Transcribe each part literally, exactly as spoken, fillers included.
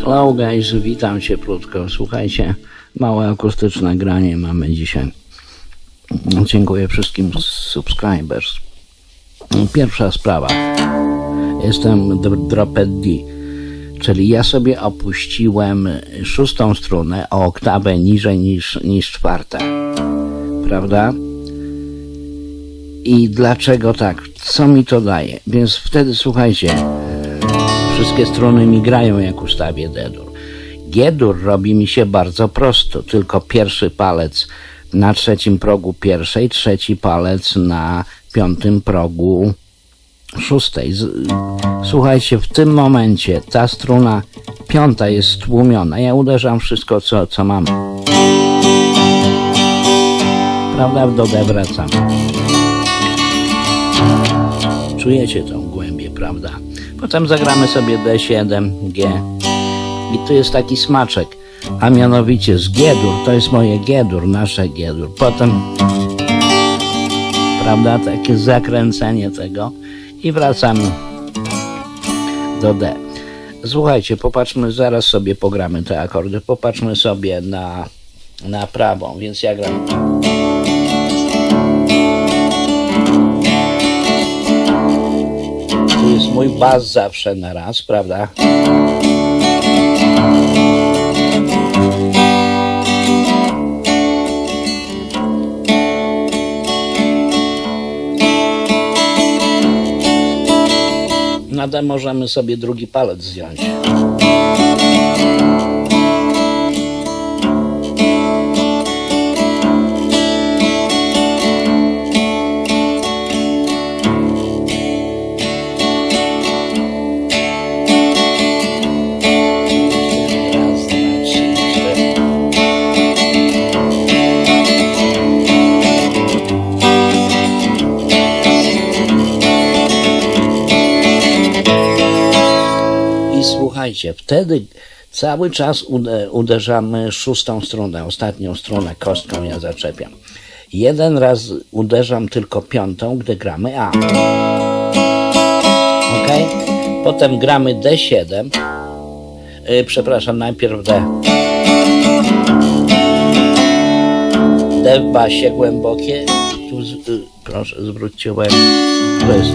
Hello guys, witam cieplutko. Słuchajcie, małe akustyczne granie mamy dzisiaj. Dziękuję wszystkim subscribers. Pierwsza sprawa. Jestem Dropped D, czyli ja sobie opuściłem szóstą strunę o oktawę niżej niż, niż czwarta. Prawda? I dlaczego tak? Co mi to daje? Więc wtedy słuchajcie, wszystkie struny mi grają, jak ustawię D-dur. G-dur robi mi się bardzo prosto, tylko pierwszy palec na trzecim progu pierwszej, trzeci palec na piątym progu szóstej. Słuchajcie, w tym momencie ta struna piąta jest stłumiona. Ja uderzam wszystko, co, co mam. Prawda? Do D wracam. Czujecie tą głębię, prawda? Potem zagramy sobie D siedem, G. I tu jest taki smaczek, a mianowicie z G-dur, to jest moje G-dur, nasze G-dur. Potem, prawda, takie zakręcenie tego i wracamy do D. Słuchajcie, popatrzmy, zaraz sobie pogramy te akordy, popatrzmy sobie na, na prawą, więc ja gram. Tu jest mój bas zawsze na raz, prawda? Na D możemy sobie drugi palec zdjąć. Słuchajcie, wtedy cały czas uderzamy szóstą strunę, ostatnią strunę kostką ja zaczepiam. Jeden raz uderzam tylko piątą, gdy gramy A. Ok? Potem gramy D siedem. Yy, przepraszam, najpierw D. D w basie głębokie. Tu z, yy, proszę, zwróćcie uwagę. To jest...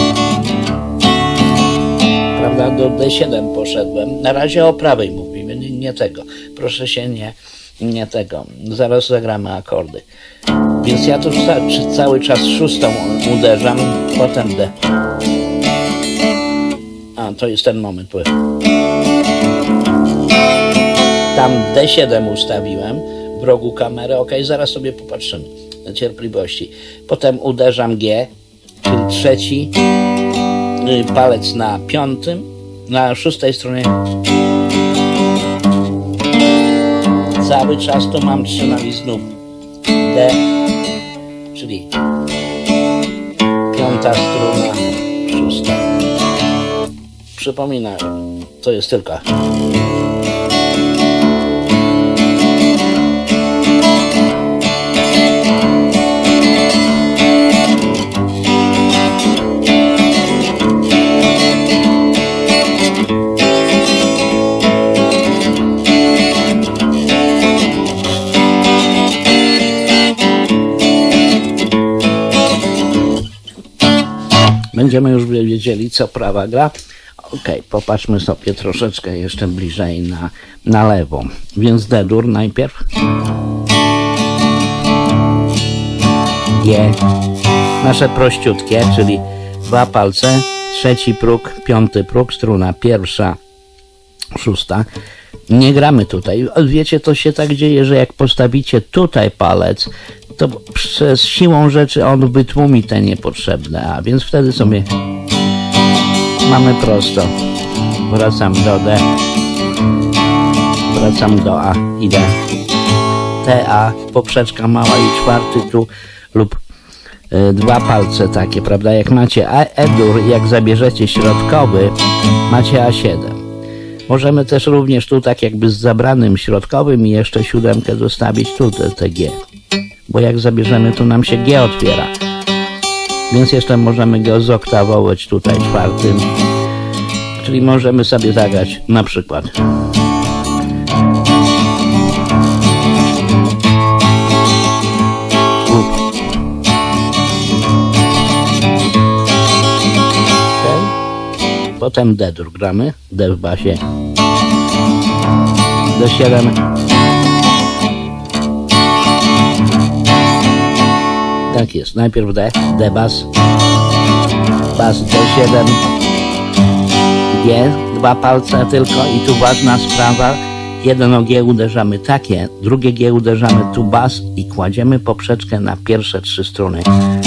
Prawda, do D siedem poszedłem. Na razie o prawej mówimy, nie, nie tego. Proszę się nie, nie tego. Zaraz zagramy akordy. Więc ja tu ca cały czas szóstą uderzam, potem D. A, to jest ten moment. Tam D siedem ustawiłem w rogu kamery. Ok, zaraz sobie popatrzymy. Na cierpliwości. Potem uderzam G, czyli trzeci palec na piątym, na szóstej stronie. Cały czas to mam trzymam i znów D, czyli piąta struna, szósta. Przypominam, to jest tylko. Będziemy już wiedzieli, co prawa gra. Ok, popatrzmy sobie troszeczkę jeszcze bliżej na, na lewą. Więc D-dur najpierw. G. Nasze prościutkie, czyli dwa palce, trzeci próg, piąty próg, struna pierwsza, szósta. Nie gramy tutaj. Wiecie, to się tak dzieje, że jak postawicie tutaj palec, to przez siłą rzeczy on wytłumi te niepotrzebne, a więc wtedy sobie mamy prosto. Wracam do D, wracam do A i D. T, A, poprzeczka mała i czwarty tu lub y, dwa palce takie, prawda? Jak macie E-dur, jak zabierzecie środkowy, macie A siedem. Możemy też również tu tak jakby z zabranym środkowym i jeszcze siódemkę zostawić tu te, te G. Bo jak zabierzemy, tu nam się G otwiera. Więc jeszcze możemy go zoktawować tutaj czwartym, Czyli możemy sobie zagrać na przykład potem D-dur gramy, D w basie, D siedem, tak jest, najpierw D, D bas, bas D siedem, G, dwa palce tylko i tu ważna sprawa, jedno G uderzamy takie, drugie G uderzamy tu bas i kładziemy poprzeczkę na pierwsze trzy struny.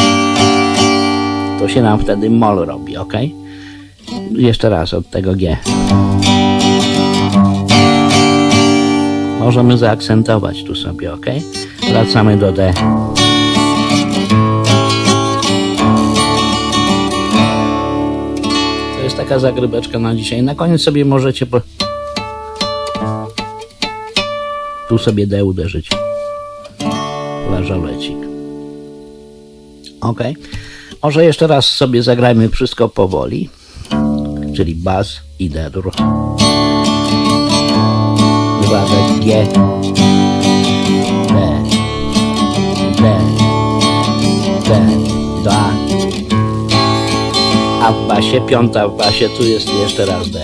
To się nam wtedy mol robi, ok? Jeszcze raz od tego G. Możemy zaakcentować tu sobie, ok? Wracamy do D. To jest taka zagrybeczka na dzisiaj. Na koniec sobie możecie po... tu sobie D uderzyć. Flażolecik. Ok. Może jeszcze raz sobie zagrajmy wszystko powoli. Czyli bas i D-dur. Dwa D, G, D, D, D, D, a w basie, piąta w basie, tu jest jeszcze raz D.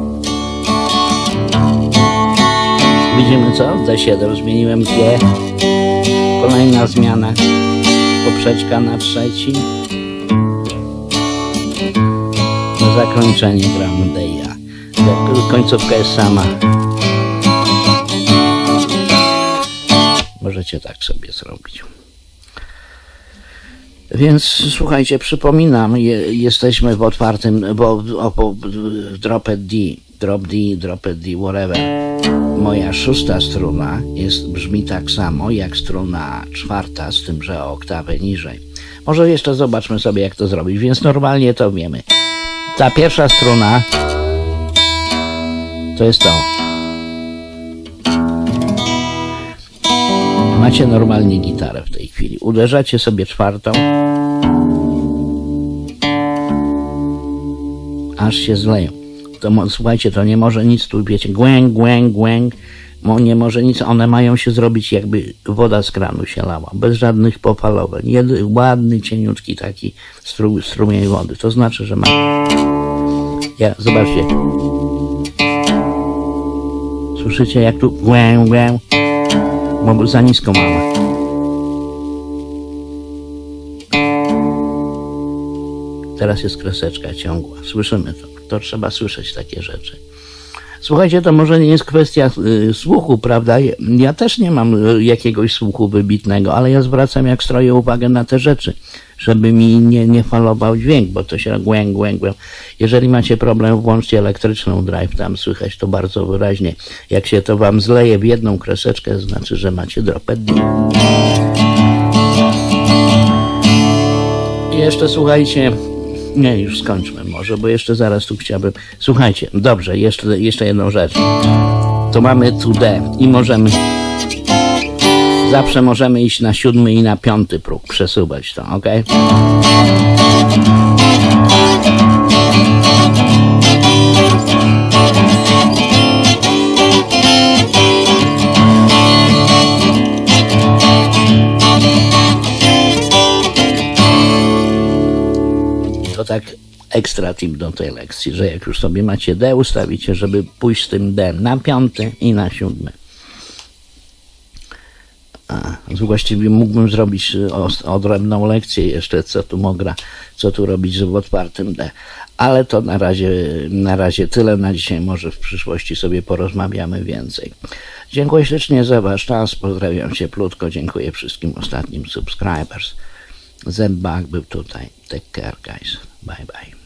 Widzimy co? D siedem zmieniłem G. Kolejna zmiana. Poprzeczka na trzeci. Na zakończenie gramy D i A. Końcówka jest sama. Możecie tak sobie zrobić. Więc słuchajcie, przypominam, je, jesteśmy w otwartym, bo, o, bo Dropped D, Drop D, Dropped D, whatever. Moja szósta struna jest, brzmi tak samo jak struna czwarta, z tym, że o oktawę niżej. Może jeszcze zobaczmy sobie, jak to zrobić, więc normalnie to wiemy. Ta pierwsza struna to jest to. Macie normalnie gitarę w tej chwili. Uderzacie sobie czwartą, aż się zleją. To, słuchajcie, to nie może nic tu, wiecie, głęg, głęg, głęg, nie może nic, one mają się zrobić, jakby woda z kranu się lała, bez żadnych popalowań. Jedy, ładny, cieniutki taki stru, strumień wody. To znaczy, że ma... Ja, zobaczcie. Słyszycie, jak tu głęg, głęg, bo za nisko mamy. Teraz jest kreseczka ciągła. Słyszymy to. To trzeba słyszeć takie rzeczy. Słuchajcie, to może nie jest kwestia y, słuchu, prawda? Ja też nie mam y, jakiegoś słuchu wybitnego, ale ja zwracam, jak stroję, uwagę na te rzeczy, żeby mi nie, nie falował dźwięk, bo to się głęg, głęg, głęg. Jeżeli macie problem, włączcie elektryczną drive, tam słychać to bardzo wyraźnie. Jak się to wam zleje w jedną kreseczkę, znaczy, że macie Dropped D. I jeszcze słuchajcie, nie, już skończmy może, bo jeszcze zaraz tu chciałbym... Słuchajcie, dobrze, jeszcze, jeszcze jedną rzecz. To mamy tu D i możemy... Zawsze możemy iść na siódmy i na piąty próg, przesuwać to, ok? To tak ekstra tip do tej lekcji, że jak już sobie macie D, ustawicie, żeby pójść z tym D na piąty i na siódmy. A, właściwie mógłbym zrobić odrębną lekcję jeszcze, co tu mogę, co tu robić w otwartym D. Ale to na razie, na razie tyle na dzisiaj, może w przyszłości sobie porozmawiamy więcej. Dziękuję ślicznie za wasz czas, pozdrawiam cieplutko, dziękuję wszystkim ostatnim subscribers. Zebak był tutaj. Take care, guys. Bye bye.